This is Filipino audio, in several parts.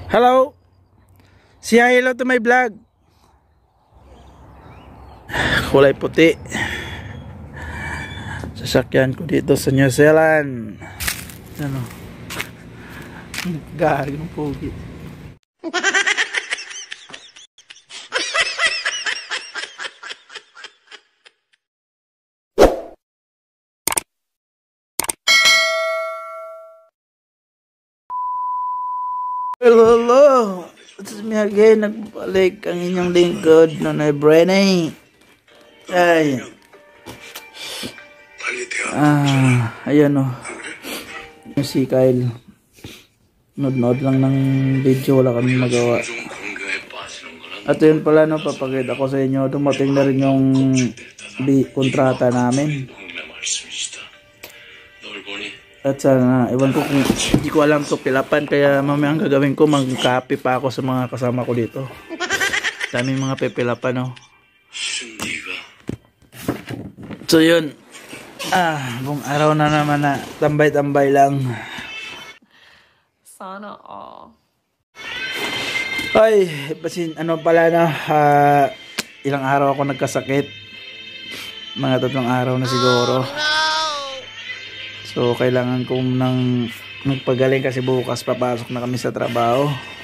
Hello. Say hello to my vlog. Kulay puti. Sasakyan ko dito sa New Zealand. Ano? Galing pogi. Hello. It's me again. Nagbalik ang inyong lingkod Nonoy Brenny. Ay. Ayan o. Si Kyle. Nod-nod lang ng video. Wala kami magawa. At yun pala no, papakita ko sa inyo. Dumating na rin yung kontrata namin. At sana, ewan ko kung hindi ko alam to pilapan, kaya mamaya ang gagawin ko, mag-copy pa ako sa mga kasama ko dito. Daming mga pipilapan, no. So yun, buong araw na naman na tambay-tambay lang. Sana all. Ay, pasin, ano pala na, ilang araw ako nagkasakit. Mga 3 araw na siguro. So, kailangan ko nang magpagaling kasi bukas papasok na kami sa trabaho.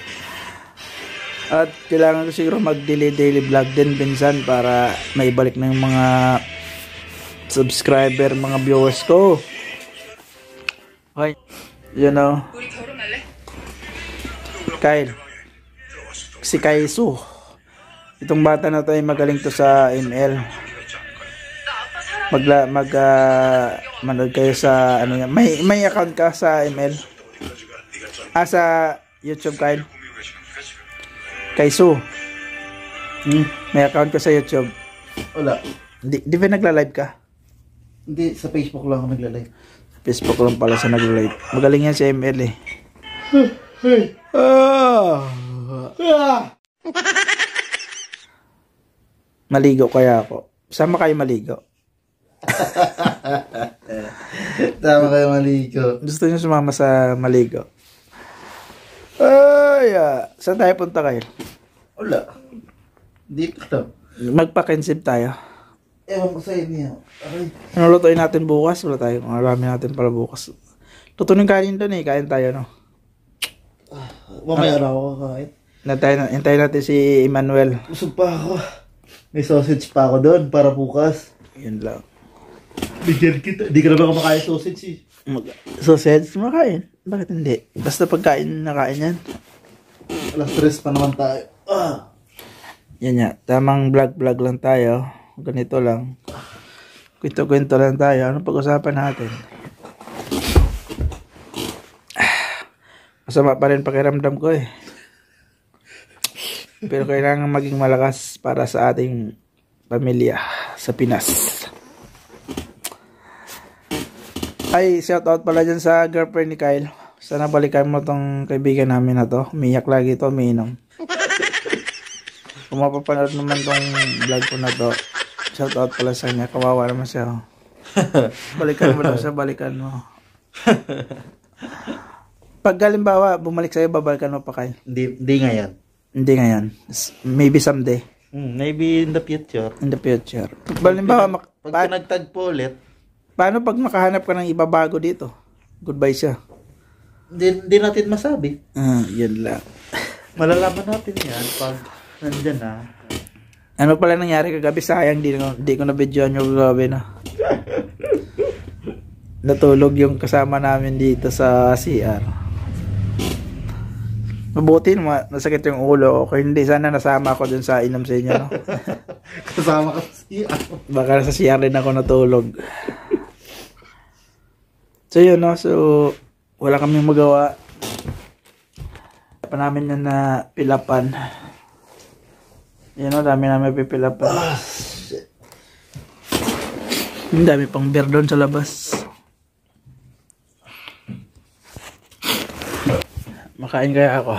At kailangan ko siguro mag-daily vlog din pinsan para maibalik na yung mga subscriber, mga viewers ko. Okay. You know. Kyle. Si Kaisu. Itong bata na to ay magaling to sa ML. Manood kayo sa ano yan. May account ka sa ML? Sa YouTube, Kyle? Kaisu. May account ka sa YouTube? Wala. Di ba nagla-live ka? Hindi, sa Facebook lang ako nagla-live. Sa Facebook lang pala sa nagla-live. Magaling yan sa ML eh. Maligo kaya ako. Sama kayo maligo. Tama kayo maligo. Gusto niyo sumama sa maligo? Ay, saan tayo punta kayo? Wala. Dito to. Magpa-kensive tayo. Ewan ko sa inyo. Okay. Ano lutuin natin bukas? Wala tayo. Marami natin para bukas. Luto ng kanin doon eh. Kain tayo, no? Mamaya na ako kakain. Hintayin natin si Emmanuel. Busog pa ako. May sausage pa ako doon para bukas. Yun lang. Bigyan kita. Di ka na ba kumakain sausage eh? Sausage? Makain. Bakit hindi? Basta pagkain nakain yan. Alas 3 pa naman tayo. Yan nga. Tamang vlog lang tayo. Ganito lang. Kwento-kwento lang tayo. Anong pag-usapan natin? Masama pa rin pakiramdam ko eh. Pero kailangan maging malakas para sa ating pamilya sa Pinas. Ay, shoutout pala dyan sa girlfriend ni Kyle. Sana balikan mo tong kaibigan namin na to. Umiyak lagi to, umiinom. Kung mapapanood naman tong vlog ko na to, shoutout pala sa kanya. Kawawa naman siya. Balikan mo lang siya, balikan mo. Pag halimbawa, bumalik sa'yo, babalikan mo pa Kyle? Hindi ngayon. Hindi ngayon. Maybe someday. Maybe in the future. In the future. Halimbawa, pag nagtagpo ulit, paano pag makahanap ka ng iba bago dito? Goodbye siya. Hindi natin masabi. Yan lang. Malalaman natin yan pag nandyan na. Ano pala nangyari kagabi? Sayang, di ko na-videoan yung kagabi na. Natulog yung kasama namin dito sa CR. Mabuti naman, nasakit yung ulo. Okay, hindi. Sana nasama ako dun sa inom sa inyo, no? Kasama ka sa CR. Baka sa CR rin ako natulog. So yun, no? So, wala kaming magawa. Pa namin yan na pilapan. Yan, no? Dami namin pipilapan. Ang dami pang beer doon sa labas. Makain kaya ako.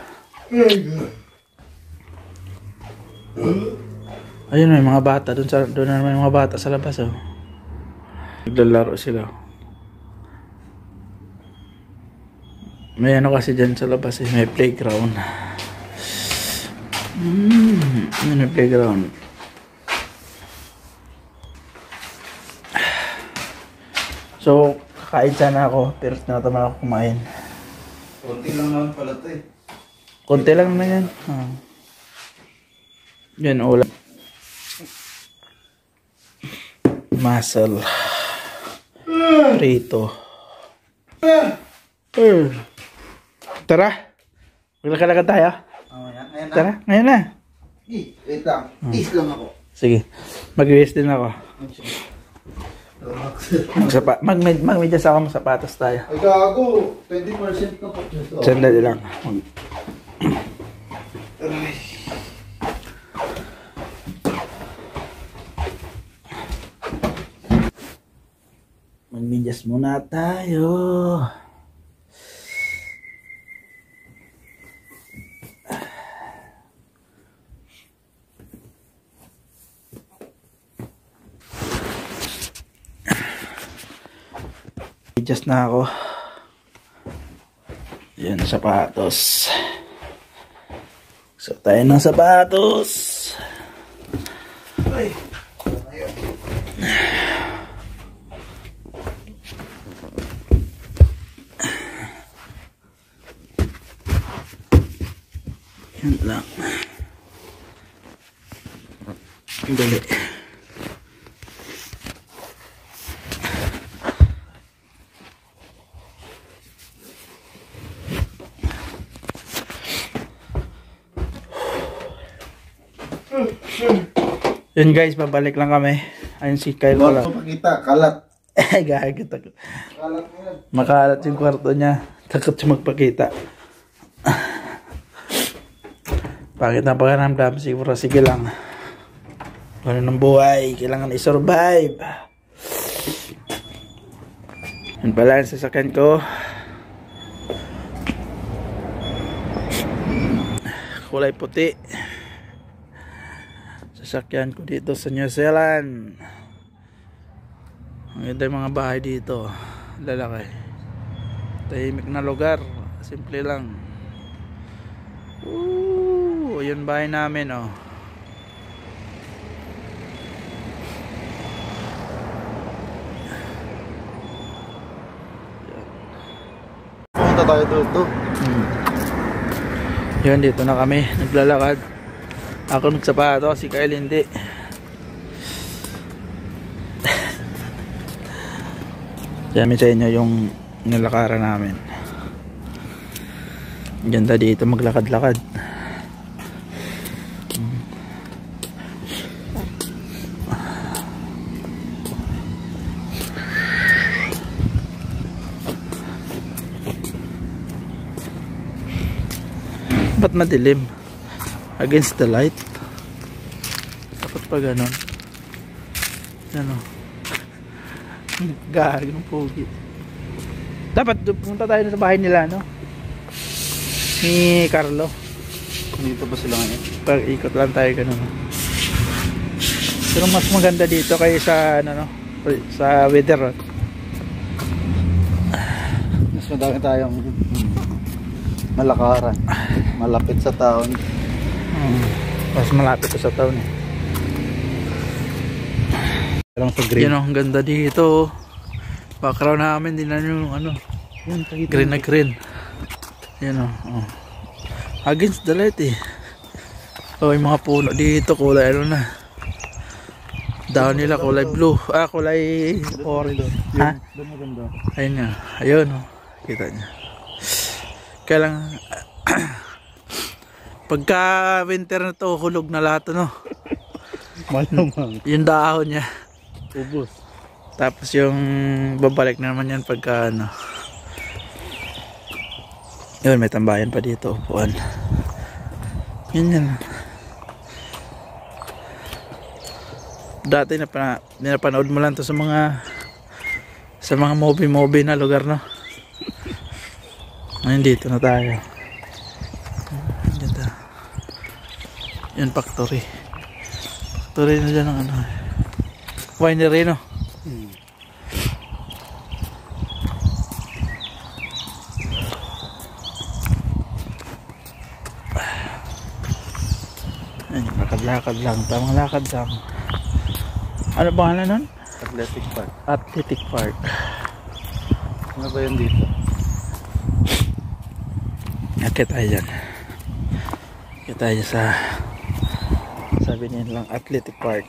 Ayun, may mga bata doon na may mga bata sa labas, oh. Naglalaro sila. May ano kasi dyan sa labas eh, may playground. May playground. So, kakain sana ako, pero tinataman ako kumain. Konti lang naman pala ito eh. Konti lang na yan. Yan, ulam. Muscle. Prito. Tara. Maglakad-lakad tayo. Ngayon na. Tara, ngayon na. Wait lang. Is lang ako. Sige. Mag-rest din ako. Magmedyas ako, sapatos tayo. Ay gago. 20% na po. Sandali lang. Magmedyas muna tayo. Adjust na ako. Yan, sapatos. So tayo ng sapatos. Ay. Yan lang. Dali. Yun guys, babalik lang kami. Ayun si Kyle pala. Pakita, kalat. Gagit ako. Kalat mo yan. Makalat yung kwarto niya. Takot siya magpakita. Bakit na pagkaramdam? Siguro sige lang. Ano ng buhay? Kailangan i-survive. Yun pala ang sasakyan ko. Kulay puti. Sasakyan ko dito sa New Zealand. Ang ganda yung mga bahay dito. Lalaki. Tahimik na lugar. Simple lang. Yun bahay namin oh. Punta tayo dito. Yun, dito na kami. Naglalakad. Ako nagsapato, si Kyle hindi. Sabi sa inyo yung nilakaran namin. Ganda dito maglakad-lakad. Ba't madilim? Against the light. Dapat pa ganon. Ano? Gagi ng pogi. Dapat pumunta tayo sa bahay nila, no? Ni Carlo. Dito ba sila ngayon? Pag ikot lang tayo ganon. Pero mas maganda dito kaysa ano, no? Sa weather. Mas madami tayong malakaran. Malapit sa town. Mas malapit sa town eh. Lang sa green. Yan oh, ang ganda dito. Background namin din na yung ano, green na green. Yan oh. Against the light eh. Oh, yung mga puno dito kulay ano na. Down nila kulay blue. Kulay orange. Ha? Doon maganda. Ayun nga. Ayun oh. Kita niya. Kaya lang pagka winter na to, hulog na lahat ano. Malamang. Yung dahon niya. Ubus. Tapos yung babalik na naman yan pagka ano. Yun, may tambayan pa dito. Upuan. Yan. Dati napanood mo lang to sa mga movie na lugar, no? Ngayon dito na tayo. Ganda. Yan, factory. Factory na dyan ng ano. Winery, no? Ay, lakad-lakad lang. Tamang lakad lang. Ano pangalan nun? Athletic Park. Athletic Park. Ano ba yun dito? Akit tayo dyan. Akit tayo sa sabi nilang Athletic Park.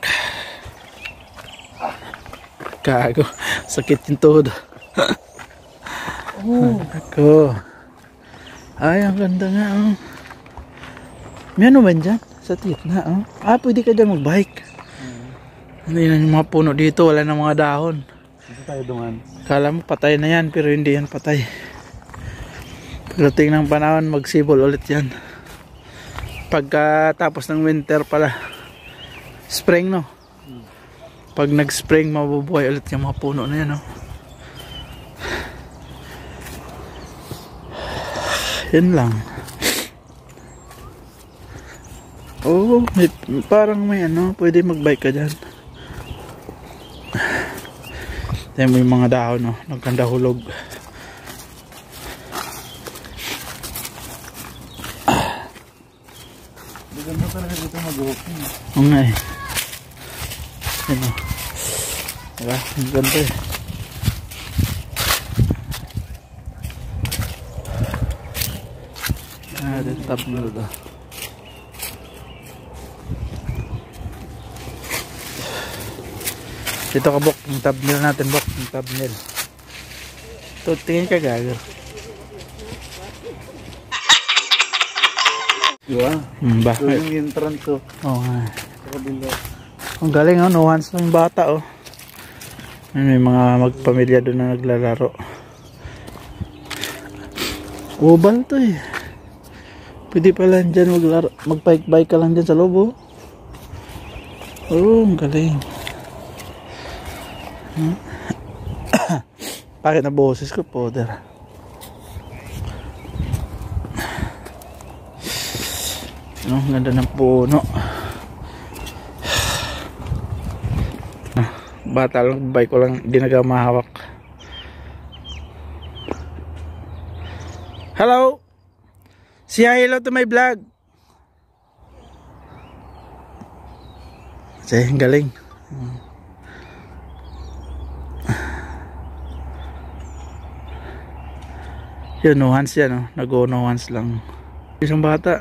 Gago. Sakit yung tuhod. Oh. Ako. Ay, ang ganda nga. Oh. May ano ba dyan? Sa titna. Oh. Ah, pwede ka dyan mag-bike. Hindi na yung mga puno dito. Wala na mga dahon. Dito tayo duman. Kala mo patay na yan, pero hindi yan patay. Pagdating ng panahon, magsibol ulit yan. Pagkatapos ng winter pala. Spring, no? Pag nag-spring, mabubuhay ulit yung mga puno na yan, no? Yun lang. Oh, parang may ano, pwede mag-bike ka dyan. Yan mo yung mga dahon, no? Nagkandahulog. Maganda talaga dito mag-walking. Oo nga eh. Yan o. Diba? Ang ganda eh. Ah, the top nyo ito. Dito ka, Bok. Yung thumbnail natin, Bok. Yung thumbnail. Ito, tingin ka, gago. Diba? Bakit? Ito yung entrance ko. Oo nga. Sa kabila. Ang galing, oh. No hands ng bata, oh. May mga magpamilya doon na naglalaro. Oval to eh. Pwede pa lang dyan mag-bike-bike ka lang dyan sa loob, oh. Oh, ang galing. Bakit na boses ko, poder? Ano, ang ganda ng puno. Bata lang, bike ko lang, hindi nagamahawak. Hello! Say hello to my vlog. Say, ang galing. Yun, no hands yan, no? Nag-go no hands lang. Isang bata.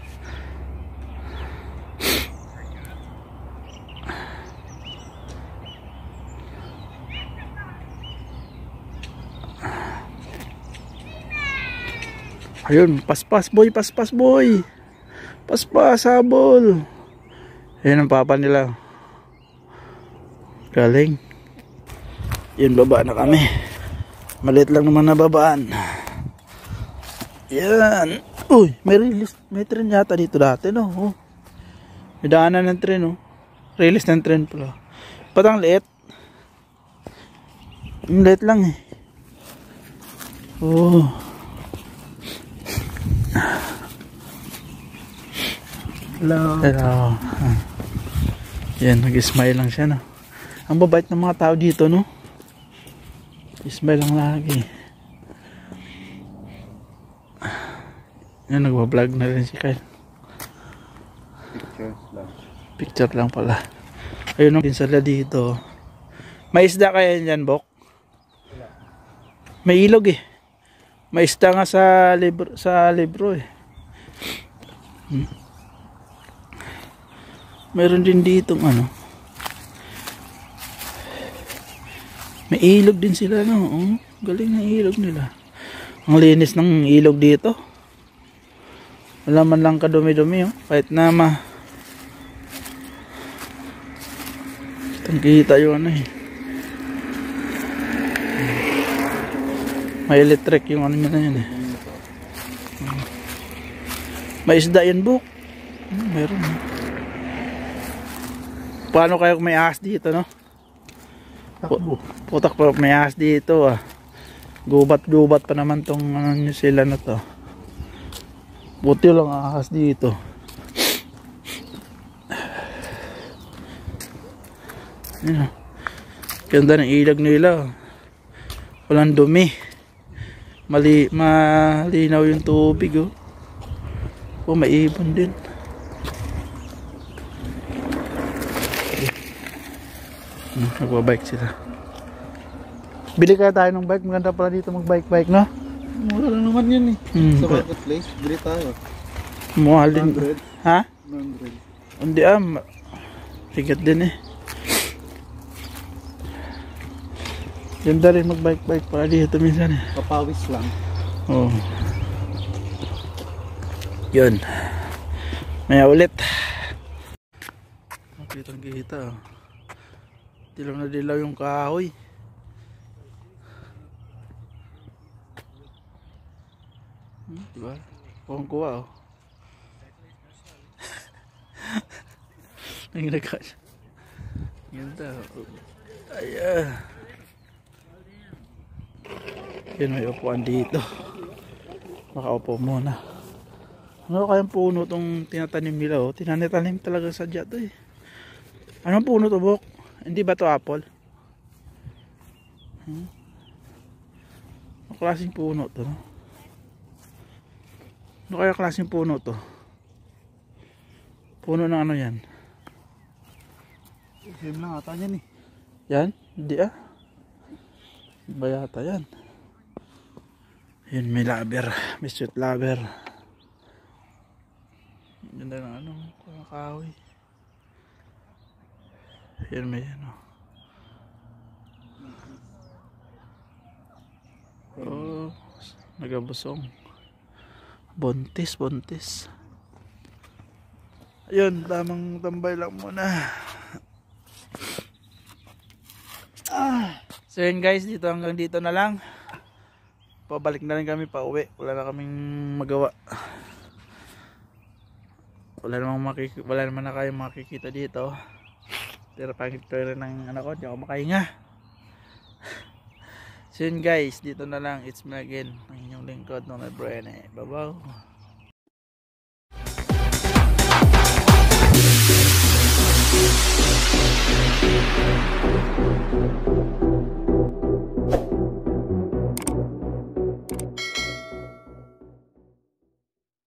Ayun, paspas boy, paspas boy. Paspas, habol. Ayun ang papa nila. Galing. Yun, baba na kami. Maliit lang naman na babaan. Yan. Uy, may tren yata dito dati, no? Oh. May daanan ng tren, no? Release ng tren pala. Patang liit. Liit lang eh. Oh. Hello. Hello. Yan, nag-smile lang siya, no? Ang babait ng mga tao dito, no? Smile lang lagi. Yan, nagbablog na rin si Kyle. Pictures lang. Picture lang pala. Ayun, no? Pinsala dito. May isda kaya dyan, Bok? May ilog eh. May isda nga sa libro eh. Meron din dito ano. May ilog din sila, no? Oh, galing ng ilog nila. Ang linis ng ilog dito. Wala man lang kadumi-dumi, oh. Kahit na kitang-kita yung ano eh. May electric yung ano na yan eh. May isda yan, Buk. Meron. Paano kayo may ahas dito, no? Putak pa may ahas dito, ah. Gubat-gubat pa naman tong ano nyo sila na to. Buti lang ahas dito. Yan, ah. Ganda ng ilag nila. Walang dumi. Malinaw yung tubig, oh. Oh, may ibon din. Nagbabike sila. Bili kaya tayo ng bike. Maganda pala dito mag-bike-bike, no? Mura lang naman yun eh. Sa But, marketplace, bili tayo. mahal din. 100. Ha? 100. Hindi Tigat din eh. Ganda rin mag-bike-bike pala dito minsan eh. Kapawis lang. Oh. Yun. Maya ulit. Kitang-kita oh. Dilaw na dilaw yung kahoy. Diba? Pong kuha oh. Nanginagka siya. Ganda oh. Ayan. Yan, may upuan dito. Makaupo muna. Ano kayang puno tong tinatanim nila oh? Tinatanim talaga sadya to eh. Anong puno to, Bok? Hindi ba to apple? Ano klaseng puno to? No? Ano kaya klaseng puno to? Puno ng ano yan? Same lang ata yan eh. Yan? Hindi ah. Ba yata yan? Yun, may laber. May sweet laber. Ganda ng ano, kahoy. Yan, may ano. Oh, nagabusong. Buntis, buntis. Ayun, tamang tambay lang muna. So yun guys, dito hanggang dito na lang. Pabalik na rin kami pa uwi. Wala na kaming magawa. Wala naman na kayong makikita dito. Pero pangit ko rin ng anak ko, di ako makahinga. So yun guys, dito na lang. It's me again, ang inyong lingkod, Nonoy Brene. Bye-bye.